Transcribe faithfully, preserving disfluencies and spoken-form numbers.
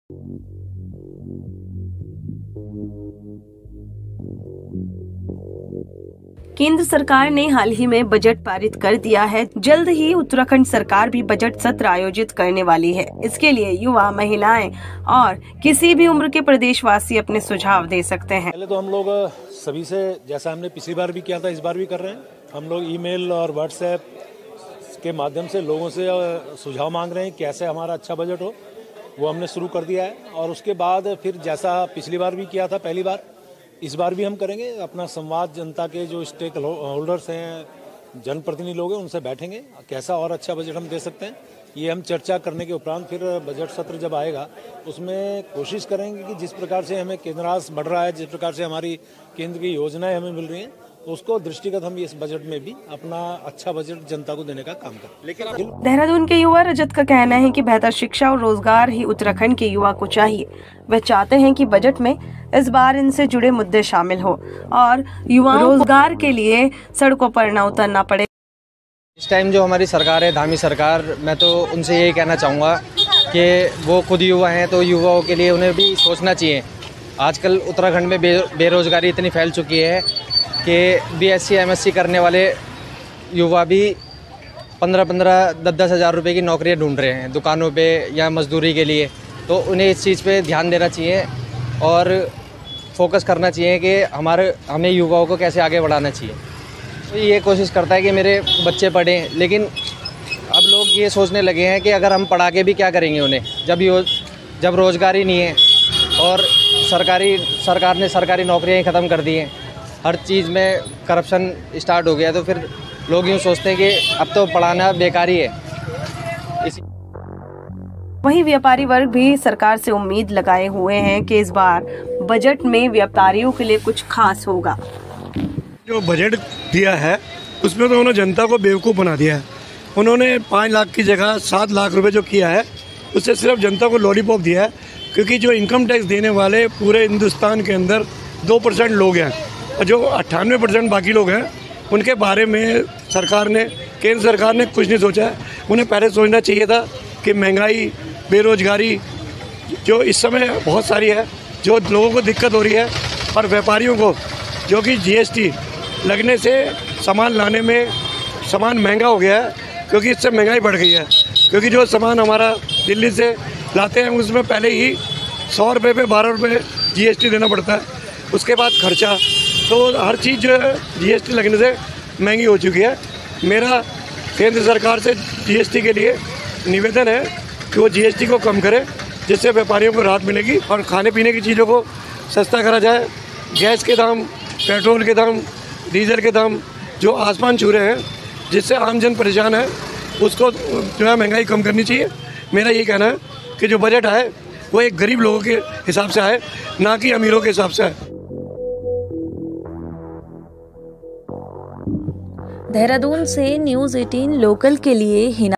केंद्र सरकार ने हाल ही में बजट पारित कर दिया है। जल्द ही उत्तराखंड सरकार भी बजट सत्र आयोजित करने वाली है। इसके लिए युवा, महिलाएं और किसी भी उम्र के प्रदेशवासी अपने सुझाव दे सकते हैं। पहले तो हम लोग सभी से, जैसा हमने पिछली बार भी किया था, इस बार भी कर रहे हैं। हम लोग ईमेल और व्हाट्सएप के माध्यम से लोगों से सुझाव मांग रहे हैं कैसे हमारा अच्छा बजट हो। वो हमने शुरू कर दिया है और उसके बाद फिर जैसा पिछली बार भी किया था, पहली बार, इस बार भी हम करेंगे। अपना संवाद जनता के जो स्टेक होल्डर्स हैं, जनप्रतिनिधि लोग हैं, उनसे बैठेंगे कैसा और अच्छा बजट हम दे सकते हैं। ये हम चर्चा करने के उपरांत फिर बजट सत्र जब आएगा उसमें कोशिश करेंगे कि जिस प्रकार से हमें केंद्र राशि बढ़ रहा है, जिस प्रकार से हमारी केंद्र की योजनाएं हमें मिल रही हैं, उसको दृष्टिगत हम इस बजट में भी अपना अच्छा बजट जनता को देने का काम करें। लेकिन देहरादून के युवा रजत का कहना है कि बेहतर शिक्षा और रोजगार ही उत्तराखंड के युवा को चाहिए। वे चाहते हैं कि बजट में इस बार इनसे जुड़े मुद्दे शामिल हो और युवाओं को रोजगार के लिए सड़कों पर न उतरना पड़े। इस टाइम जो हमारी सरकार है, धामी सरकार, मैं तो उनसे यही कहना चाहूँगा कि वो खुद युवा हैं, तो युवाओं के लिए उन्हें भी सोचना चाहिए। आजकल उत्तराखंड में बे बेरोजगारी इतनी फैल चुकी है कि बीएससी एमएससी करने वाले युवा भी पंद्रह पंद्रह दस दस हज़ार रुपये की नौकरियां ढूंढ रहे हैं दुकानों पे या मजदूरी के लिए। तो उन्हें इस चीज़ पे ध्यान देना चाहिए और फोकस करना चाहिए कि हमारे हमें युवाओं को कैसे आगे बढ़ाना चाहिए। तो ये कोशिश करता है कि मेरे बच्चे पढ़ें, लेकिन अब लोग ये सोचने लगे हैं कि अगर हम पढ़ा के भी क्या करेंगे उन्हें, जब यो जब रोज़गार ही नहीं है और सरकारी सरकार ने सरकारी नौकरियाँ ही ख़त्म कर दी हैं, हर चीज़ में करप्शन स्टार्ट हो गया, तो फिर लोग यूँ सोचते हैं कि अब तो पढ़ाना बेकार ही है। इसी वहीं व्यापारी वर्ग भी सरकार से उम्मीद लगाए हुए हैं कि इस बार बजट में व्यापारियों के लिए कुछ खास होगा। जो बजट दिया है उसमें तो उन्होंने जनता को बेवकूफ़ बना दिया है। उन्होंने पाँच लाख की जगह सात लाख रुपए जो किया है, उससे सिर्फ जनता को लॉलीपॉप दिया है। क्योंकि जो इनकम टैक्स देने वाले पूरे हिंदुस्तान के अंदर दो परसेंट लोग हैं और जो अट्ठानवे परसेंट बाकी लोग हैं, उनके बारे में सरकार ने, केंद्र सरकार ने कुछ नहीं सोचा है। उन्हें पहले सोचना चाहिए था कि महंगाई, बेरोजगारी जो इस समय बहुत सारी है, जो लोगों को दिक्कत हो रही है, और व्यापारियों को जो कि जीएसटी लगने से सामान लाने में सामान महंगा हो गया है, क्योंकि इससे महंगाई बढ़ गई है। क्योंकि जो सामान हमारा दिल्ली से लाते हैं उसमें पहले ही सौ रुपये पे बारह रुपये जीएसटी देना पड़ता है, उसके बाद खर्चा, तो हर चीज़ जो है जीएसटी लगने से महंगी हो चुकी है। मेरा केंद्र सरकार से जीएसटी के लिए निवेदन है कि वो जीएसटी को कम करे, जिससे व्यापारियों को राहत मिलेगी और खाने पीने की चीज़ों को सस्ता करा जाए। गैस के दाम, पेट्रोल के दाम, डीजल के दाम जो आसमान छू रहे हैं, जिससे आम जन परेशान है, उसको जो है महंगाई कम करनी चाहिए। मेरा ये कहना है कि जो बजट आए वो एक गरीब लोगों के हिसाब से आए, ना कि अमीरों के हिसाब से आए। देहरादून से न्यूज़ अठारह लोकल के लिए हिना